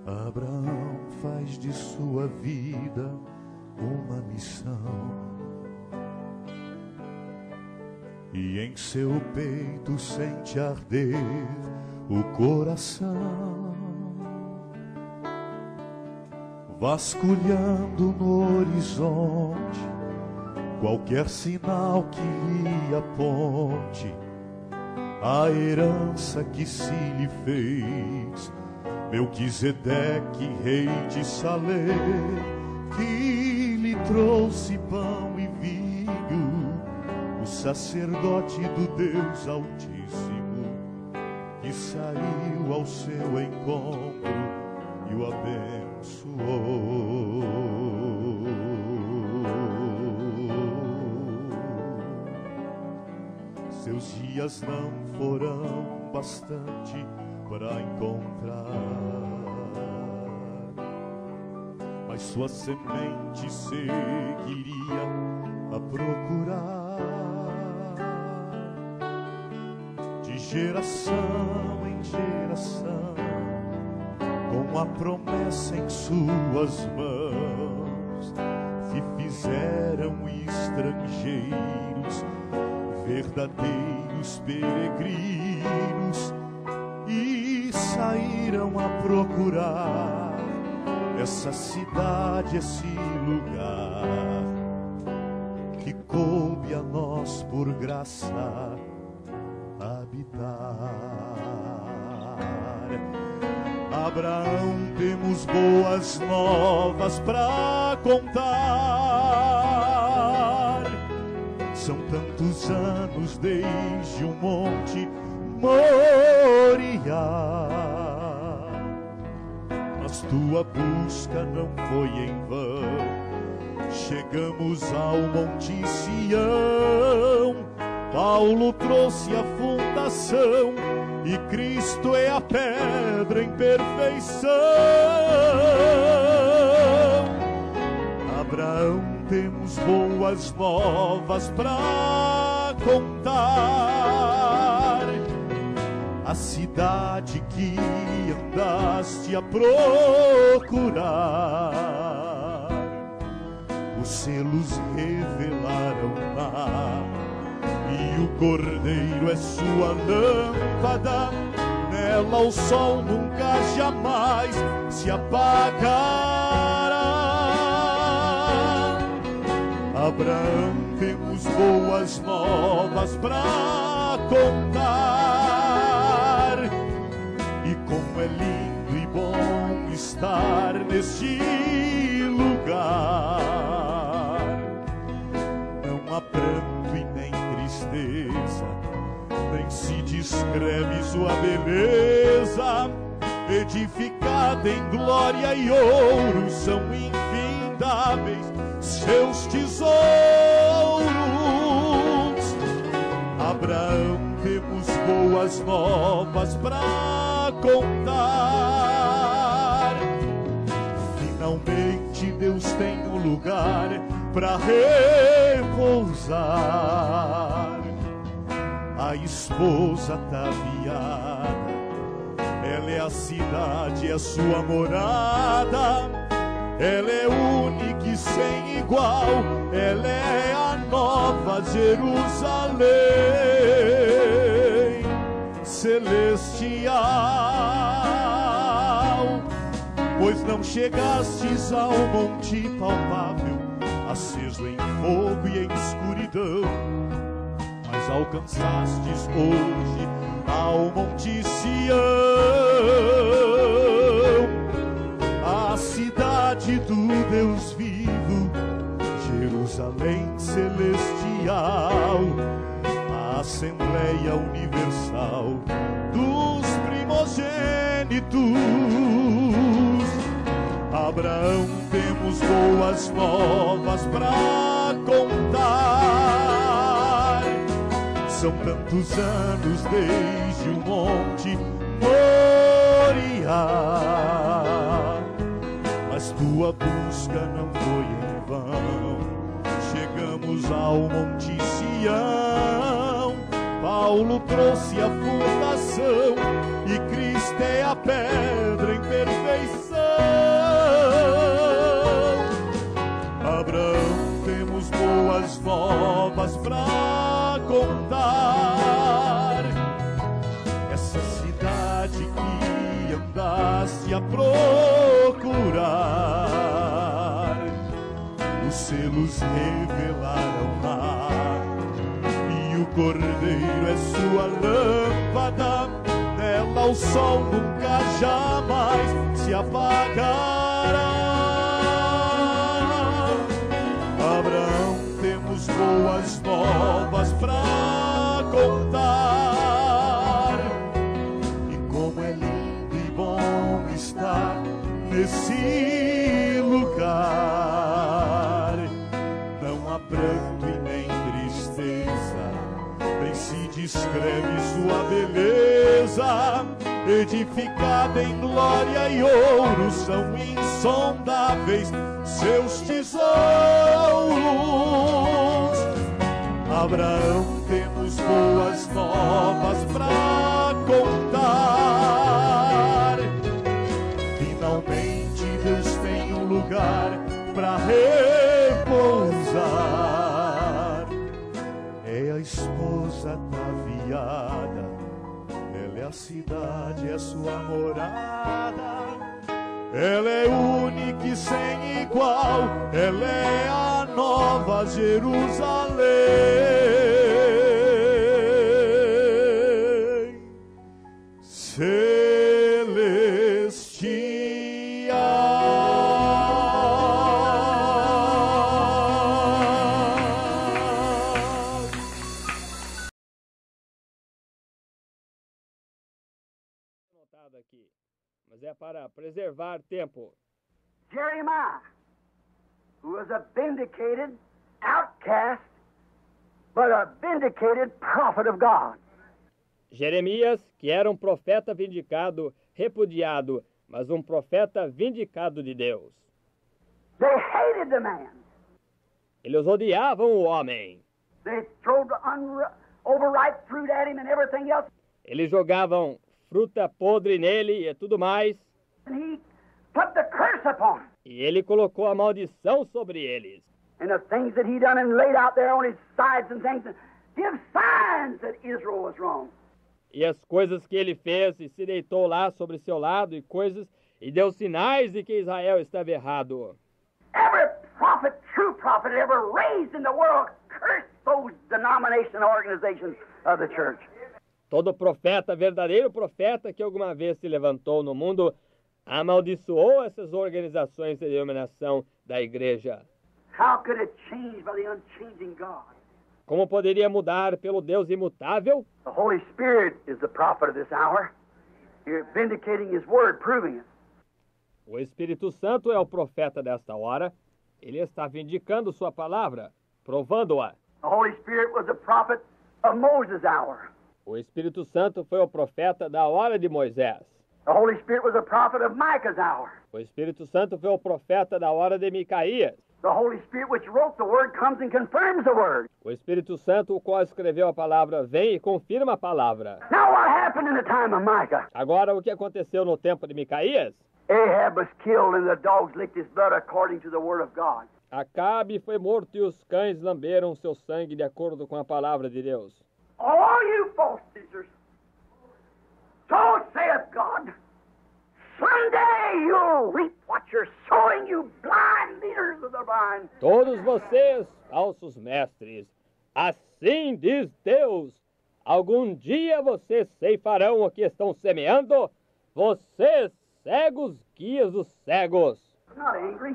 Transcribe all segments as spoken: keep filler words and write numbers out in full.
Abraão faz de sua vida uma missão, e em seu peito sente arder o coração, vasculhando no horizonte qualquer sinal que lhe aponte a herança que se lhe fez. Melquisedeque, rei de Salém, que lhe trouxe pão e vinho, o sacerdote do Deus Altíssimo, que saiu ao seu encontro e o abençoou. Seus dias não foram bastante para encontrar, mas sua semente seguiria a procurar, de geração em geração, com a promessa em suas mãos, se fizeram estrangeiros, verdadeiros peregrinos, e saíram a procurar essa cidade, esse lugar que coube a nós por graça habitar. Abraão, temos boas novas pra contar. São tantos anos desde o monte Moriá, mas tua busca não foi em vão. Chegamos ao Monte Sião, Paulo trouxe a fundação, e Cristo é a pedra em perfeição. Abraão, temos boas novas pra contar. A cidade que andaste a procurar, os selos revelaram lá, e o Cordeiro é sua lâmpada, nela o sol nunca jamais se apagará. Abraão, temos boas novas pra contar, e como é lindo e bom estar neste lugar. Não há pranto e nem tristeza, nem se descreve sua beleza. Edificada em glória e ouro, são infindáveis seus tesouros. Abraão, temos boas novas pra contar. Finalmente Deus tem um lugar pra repousar. A esposa ataviada, ela é a cidade, é a sua morada. Ela é única e sem igual, ela é a nova Jerusalém celestial. Pois não chegastes ao monte palpável, aceso em fogo e em escuridão, mas alcançastes hoje ao monte Sião, a cidade do Deus vivo, Jerusalém celestial, a Assembleia Universal dos primogênitos. Abraão, temos boas novas pra contar. São tantos anos desde o monte Moriá, mas tua busca não foi em vão. Chegamos ao Monte Sião, Paulo trouxe a fundação, e Cristo é a pedra em perfeição. a procurar. Os selos revelaram lá, e o Cordeiro é sua lâmpada, nela o sol nunca jamais se apagará. Abraão, temos boas novas pra contar, e como é lindo e bom estar nesse lugar. Não há pranto e nem tristeza, nem se descreve sua beleza. Edificada em glória e ouro, são insondáveis seus tesouros. Abraão, temos boas novas pra contar. Finalmente Deus tem um lugar pra repousar. É a esposa ataviada, ela é a cidade, é sua morada. Ela é única e sem igual, ela é a nova Jerusalém celestial. Anotado aqui, mas é para preservar tempo. Jeremiah, who was a vindicated outcast, but a vindicated prophet of God. Jeremias, que era um profeta vindicado, repudiado, mas um profeta vindicado de Deus. They hated the man. Eles odiavam o homem. They threw the unri- overripe fruit at him and everything else. Eles jogavam fruta podre nele e tudo mais. And he put the curse upon him. E ele colocou a maldição sobre eles. And the things that he done and laid out there on his sides and things, give signs that Israel was wrong. E as coisas que ele fez, e se deitou lá sobre seu lado, e coisas, e deu sinais de que Israel estava errado. Every prophet, true prophet ever raised in the world, cursed those denominational organizations of the church. Todo profeta, verdadeiro profeta que alguma vez se levantou no mundo, amaldiçoou essas organizações de denominação da igreja. How could it change by the unchanging God? Como poderia mudar pelo Deus imutável? The Holy Spirit is the prophet of this hour. You're vindicating His word, proving it. O Espírito Santo é o profeta desta hora. Ele está vindicando sua palavra, provando-a. The Holy Spirit was the prophet of Moses' hour. O Espírito Santo foi o profeta da hora de Moisés. The Holy Spirit was the prophet of Micah's hour. O Espírito Santo foi o profeta da hora de Micaías. The Holy Spirit which wrote the word comes and confirms the word. O Espírito Santo, o qual escreveu a palavra, vem e confirma a palavra. Now what happened in the time of Micah? Agora, o que aconteceu no tempo de Micaías? Ahab was killed and the dogs licked his blood according to the word of God. Acabe foi morto e os cães lamberam seu sangue de acordo com a palavra de Deus. All you false teachers, so saith God, someday you'll reap what you're sowing, you blind leaders of the blind. Todos vocês, falsos mestres, assim diz Deus, algum dia vocês ceifarão o que estão semeando, vocês, cegos guias dos cegos. I'm not angry.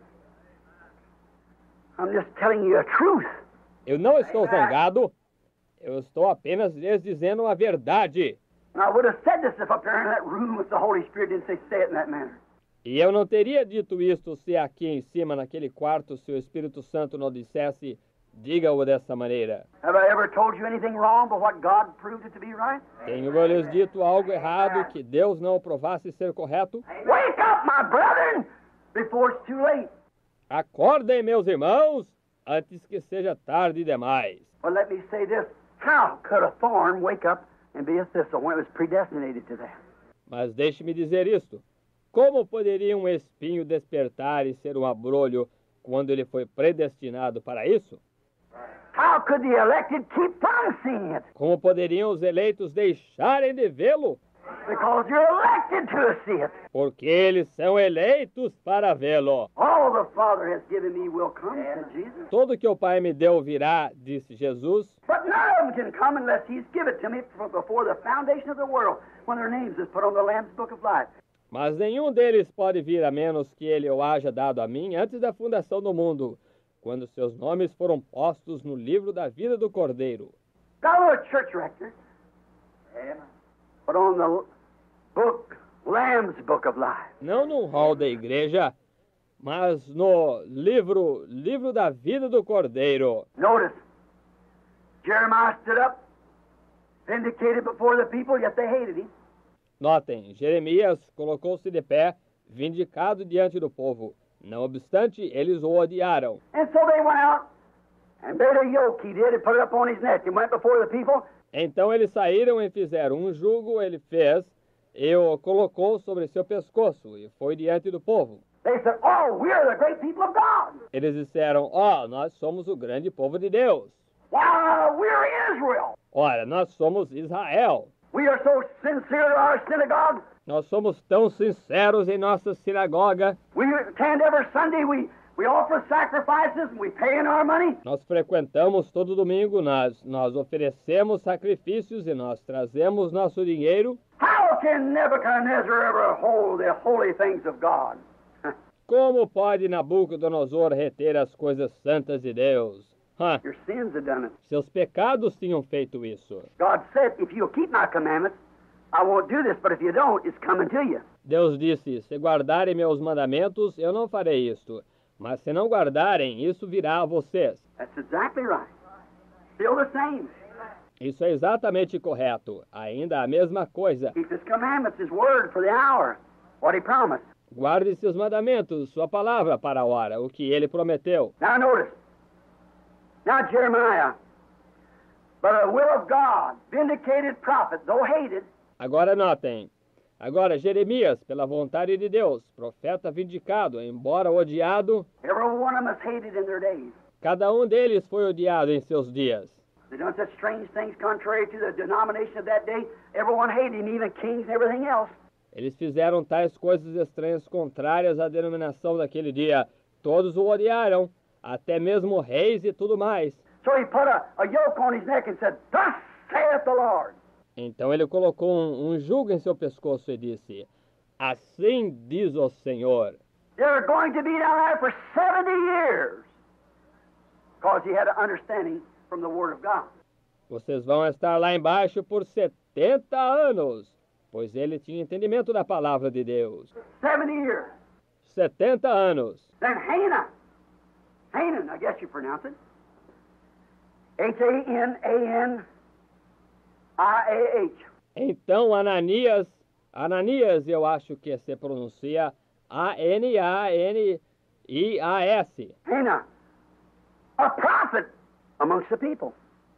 I'm just telling you a truth. Eu não estou zangado, eu estou apenas lhes dizendo a verdade. And I would have said this if up there in that room if the Holy Spirit didn't say say it in that manner. E eu não teria dito isto se aqui em cima, naquele quarto, se o Espírito Santo não dissesse, diga-o dessa maneira. Have I ever told you anything wrong but what God proved it to be right? Tenho eu lhes dito algo errado que Deus não o provasse ser correto? Wake up, my brethren, before it's too late. Acordem, meus irmãos, antes que seja tarde demais. Well, let me say this. How could a thorn wake up and be a thistle when it was predestinated to that? Mas deixe-me dizer isto. Como poderia um espinho despertar e ser um abrolho quando ele foi predestinado para isso? How could the elected keep from seeing it? Como poderiam os eleitos deixarem de vê-lo? Because you're elected to see it. Porque eles são eleitos para vê-lo. All the Father has given me will come, said Jesus. Tudo que o Pai me deu virá, disse Jesus. But none of them can come unless He's given it to me from before the foundation of the world, when their names is put on the Lamb's Book of Life. Mas nenhum deles pode vir a menos que ele o haja dado a mim antes da fundação do mundo, quando seus nomes foram postos no livro da vida do Cordeiro. Not on a church record, but on the book, Lamb's Book of Life. Não no hall da igreja, mas no livro, livro da vida do Cordeiro. Notice, Jeremiah stood up, vindicated before the people, yet they hated him. Notem, Jeremias colocou-se de pé, vindicado diante do povo. Não obstante, eles o odiaram. And so they went out and made a yoke, he did, and put it up on his neck, and went before the people. Então eles saíram e fizeram um jugo, ele fez, e o colocou sobre seu pescoço, e foi diante do povo. They said, oh, we're the great people of God. Eles disseram, ó, oh, nós somos o grande povo de Deus. Wow, we're Israel. Ora, nós somos Israel. We are so sincere to our synagogue. Nós somos tão sinceros em nossa sinagoga. We attend every Sunday. We, we offer sacrifices and we pay in our money. Nós frequentamos todo domingo, nós, nós oferecemos sacrifícios e nós trazemos nosso dinheiro. How can Nebuchadnezzar ever hold the holy things of God? Como pode Nabucodonosor reter as coisas santas de Deus? Huh. Your sins have done it. Seus pecados tinham feito isso. God said, if you'll keep my commandments, I won't do this, but if you don't, it's coming to you. Deus disse, se guardarem meus mandamentos, eu não farei isto. Mas se não guardarem, isso virá a vocês. That's exactly right. Still the same. Isso é exatamente correto. Ainda a mesma coisa. Keep his commandments, his word for the hour, what he promised. Guarde seus mandamentos, sua palavra para a hora, o que ele prometeu. Now notice. Now Jeremiah, but a will of God, vindicated prophet, though hated. Agora notem. Agora Jeremias, pela vontade de Deus, profeta vindicado, embora odiado. Every one of them is hated in their days. Cada um deles foi odiado em seus dias. They done such strange things contrary to the denomination of that day. Everyone hated him, even kings and everything else. Eles fizeram tais coisas estranhas contrárias à denominação daquele dia. Todos o odiaram, até mesmo reis e tudo mais. So he put a, a yoke on his neck and said, thus saith the Lord. Então ele colocou um, um jugo em seu pescoço e disse, assim diz o Senhor. They're going to be down there for seventy years. Because he had an understanding from the Word of God. Vocês vão estar lá embaixo por setenta anos, pois ele tinha entendimento da palavra de Deus. seventy years. setenta anos. Then Hanan, Hanan, I guess you pronounce it, H A N A N I A H. Então Ananias, Ananias eu acho que se pronuncia A N A N I A S. Hanan, a prophet amongst the people,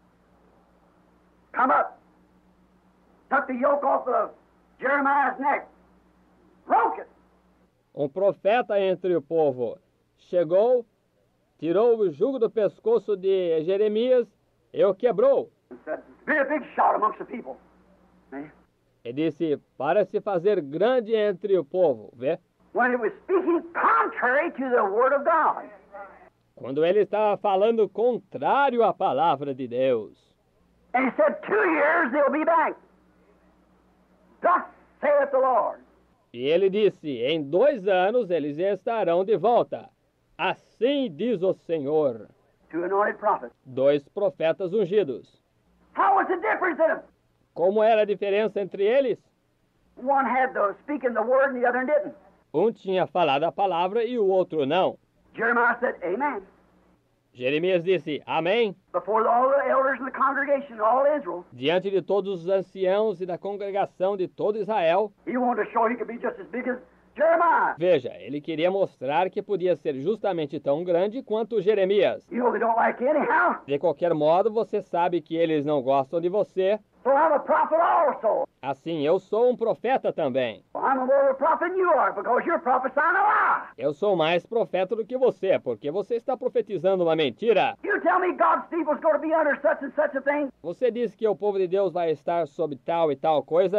come up, took the yoke off of Jeremiah's neck, broke it. Um profeta entre o povo chegou, tirou o jugo do pescoço de Jeremias e o quebrou. And said, be a big shout amongst the people. See? E disse, para se fazer grande entre o povo, vê? When it was speaking contrary to the Word of God. Quando ele estava falando contrário à palavra de Deus. And he said, two years they'll be back. Thus saith the Lord. E ele disse, em dois anos eles estarão de volta. Assim diz o Senhor. Two anointed prophets. Dois profetas ungidos. How was the difference in them? Como era a diferença entre eles? One had the speaking the word and the other didn't. Um tinha falado a palavra e o outro não. Jeremiah said, amen. Jeremias disse, amém. Before all the elders in the congregation, all Israel. Diante de todos os anciãos e da congregação de todo Israel. He wanted to show he could be just as big as Jeremiah. Veja, ele queria mostrar que podia ser justamente tão grande quanto Jeremias. You know they don't like you anyhow. De qualquer modo, você sabe que eles não gostam de você. So I'm a prophet also. Assim, eu sou um profeta também. Well, I'm a more of a prophet than you are because you're prophesying a lie. Eu sou mais profeta do que você, porque você está profetizando uma mentira. You tell me God's people's going to be under such and such a thing. Você disse que o povo de Deus vai estar sob tal e tal coisa.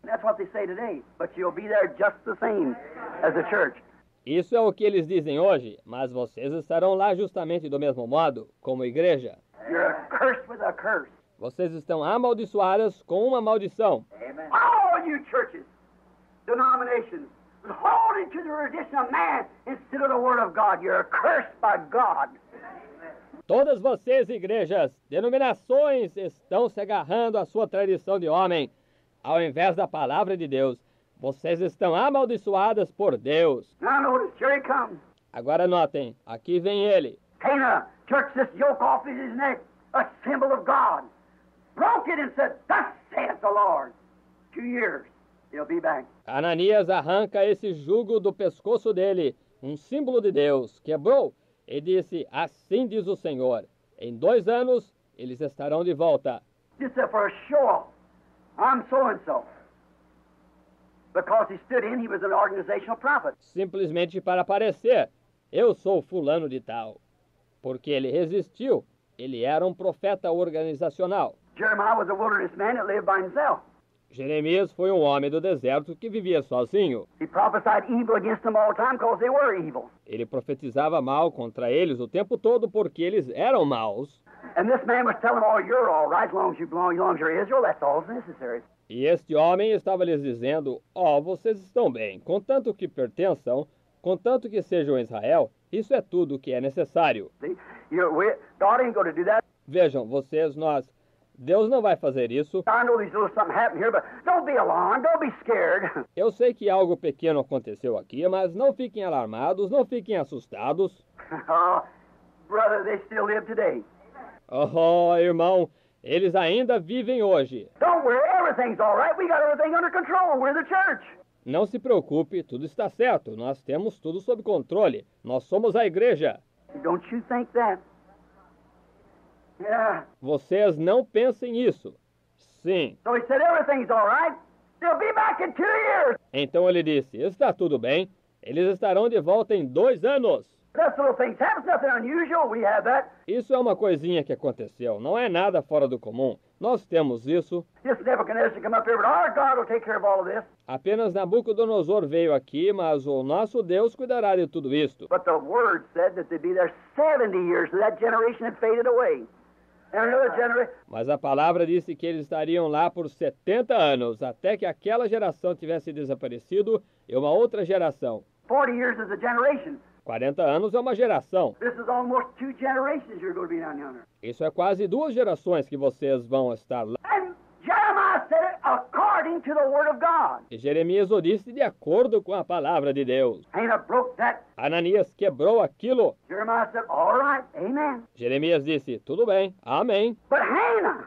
That's what they say today. But you'll be there just the same as the church. Isso é o que eles dizem hoje, mas vocês estarão lá justamente do mesmo modo, como igreja. You're cursed with a curse. Vocês estão amaldiçoadas com uma maldição. Amen. All you churches, denominations, holding to the tradition of man instead of the Word of God, you're cursed by God. Todas vocês, igrejas, denominações, estão se agarrando à sua tradição de homem, ao invés da palavra de Deus. Vocês estão amaldiçoadas por Deus. Now notice, here he comes. Agora notem, aqui vem ele. Cana, jerks this yoke off his neck, a symbol of God. Broke it and said, thus saith the Lord. Two years, he'll be back. Ananias arranca esse jugo do pescoço dele, um símbolo de Deus, quebrou e disse, assim diz o Senhor, em dois anos eles estarão de volta. This is for a show-off. I'm so-and-so. Because he stood in, he was an organizational prophet. Simplesmente para aparecer, eu sou fulano de tal. Porque ele resistiu, ele era um profeta organizacional. Jeremiah was a wilderness man that lived by himself. Jeremias foi um homem do deserto que vivia sozinho. He prophesied evil against them all the time because they were evil. Ele profetizava mal contra eles o tempo todo porque eles eram maus. And this man was telling them, oh, you're all right as long as you belong, as long as you're Israel, that's all that's necessary. E este homem estava lhes dizendo, ó, oh, vocês estão bem, contanto que pertençam, contanto que sejam Israel, isso é tudo o que é necessário. See, you're, we, God ain't going to do that. Vejam, vocês, nós, Deus não vai fazer isso. I know these little something happened here, but don't be alarmed, don't be scared. Eu sei que algo pequeno aconteceu aqui, mas não fiquem alarmados, não fiquem assustados. Oh, brother, they still live today. Oh, irmão, eles ainda vivem hoje. Don't worry, everything's all right. We got everything under control. We're the church. Não se preocupe, tudo está certo. Nós temos tudo sob controle. Nós somos a igreja. Don't you think that? Yeah. Vocês não pensem isso. Sim. So he said, everything's all right. They'll be back in two years. Então ele disse, está tudo bem. Eles estarão de volta em dois anos. That little things happen, nothing unusual. We have that. Isso é uma coisinha que aconteceu. Não é nada fora do comum. Nós temos isso. Just Nebuchadnezzar come up here, but our God will take care of all of this. Apenas Nabucodonosor veio aqui, mas o nosso Deus cuidará de tudo isto. But the word said that they'd be there seventy years, so that generation had faded away. And another generation. Mas a palavra disse que eles estariam lá por setenta anos, até que aquela geração tivesse desaparecido e uma outra geração. Forty years is a generation. quarenta anos é uma geração. This is almost two generations you're going to be down yonder. Isso é quase duas gerações que vocês vão estar lá. And Jeremiah said it according to the word of God. E Jeremias o disse de acordo com a palavra de Deus. Hannah broke that. Ananias quebrou aquilo. Jeremiah said, all right, amen. Jeremias disse, tudo bem, amém. But Hannah,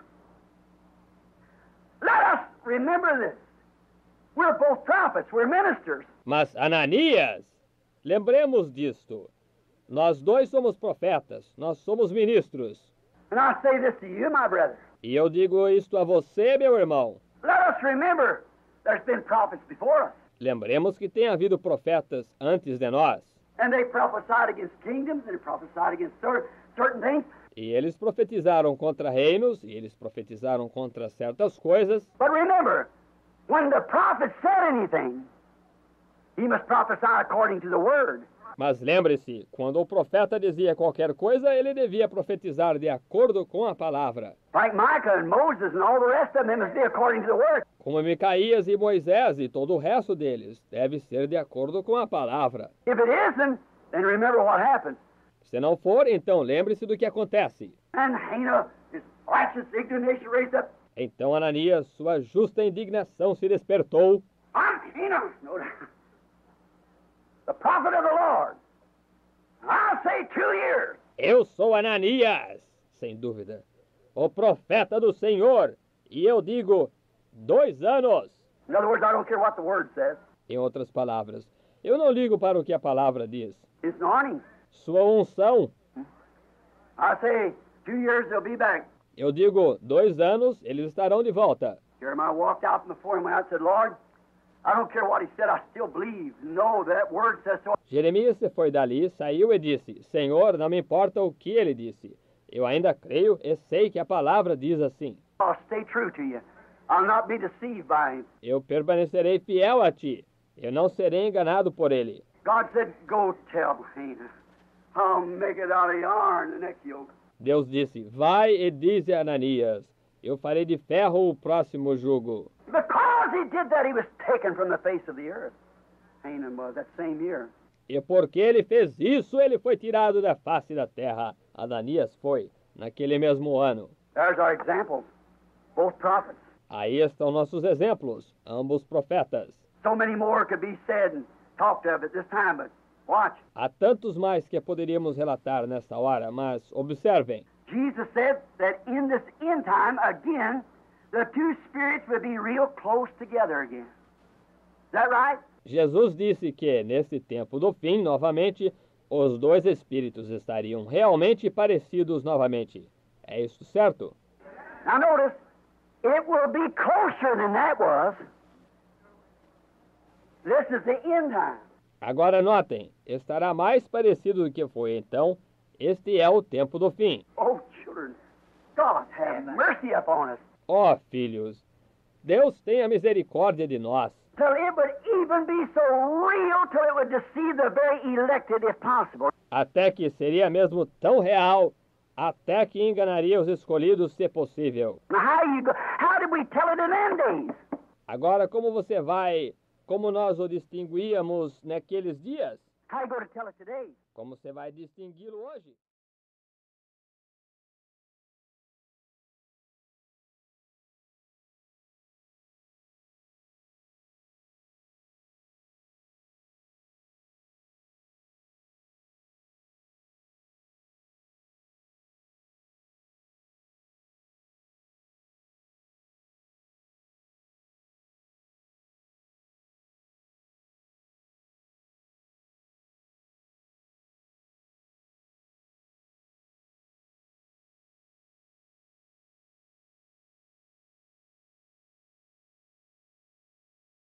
let us remember this. We're both prophets, we're ministers. Mas Ananias, lembremos disto. Nós dois somos profetas, nós somos ministros. And I say this to you, my brother. E eu digo isto a você, meu irmão. Let us remember there's been prophets before us. Lembremos que tem havido profetas antes de nós. And they prophesied against kingdoms, and they prophesied against cer- certain things. E eles profetizaram contra reinos, e eles profetizaram contra certas coisas. But remember, when the prophet said anything, he must prophesy according to the word. Mas lembre-se, quando o profeta dizia qualquer coisa, ele devia profetizar de acordo com a palavra. Like Micah and Moses and all the rest of them, they must be according to the word. Como Micaías e Moisés e todo o resto deles, deve ser de acordo com a palavra. If it isn't, then remember what happened. Se não for, então lembre-se do que acontece. And Hannah, his righteous indignation raised up. Então Ananias, sua justa indignação se despertou. I'm Hannah, no doubt. The prophet of the Lord. I'll say two years. Eu sou Ananias, sem dúvida, o profeta do Senhor, e eu digo dois anos. In other words, I don't care what the word says. Em outras palavras, eu não ligo para o que a palavra diz. It's anointing. Sua unção, I say two years they'll be back. eu digo dois anos, eles estarão de volta. Jeremiah walked out from before him and went out and said, Lord, I don't care what he said, I still believe. No, that word says so. Jeremias se foi dali, saiu e disse, Senhor, não me importa o que ele disse. Eu ainda creio e sei que a palavra diz assim. I'll stay true to you. I'll not be deceived by him. Eu permanecerei fiel a ti. Eu não serei enganado por ele. God said, go tell Hannah, I'll make it out of yarn, the next yoke. Deus disse, vai e dize a Ananias, eu farei de ferro o próximo jugo. Because he did that, he was taken from the face of the earth. Hanan was that same year. E porque ele fez isso, ele foi tirado da face da terra. Ananias foi, naquele mesmo ano. There's our examples, both prophets. Aí estão nossos exemplos, ambos profetas. So many more could be said and talked of at this time, but watch. Há tantos mais que poderíamos relatar nesta hora, mas observem. Jesus said that in this end time, again, the two spirits would be real close together again. Is that right? Jesus disse que, nesse tempo do fim, novamente, os dois espíritos estariam realmente parecidos novamente. É isso certo? Now notice, it will be closer than that was. This is the end time. Agora notem, estará mais parecido do que foi então. Este é o tempo do fim. Oh, children, God have mercy upon us. Ó filhos, Deus tenha misericórdia de nós. Till it would even be so real, till it would deceive the very elected if possible. Até que seria mesmo tão real, até que enganaria os escolhidos, se possível. Now, how you go? How did we tell it in them days? Agora, como você vai, como nós o distinguíamos naqueles dias? How you going to tell it today? Como você vai distingui-lo hoje?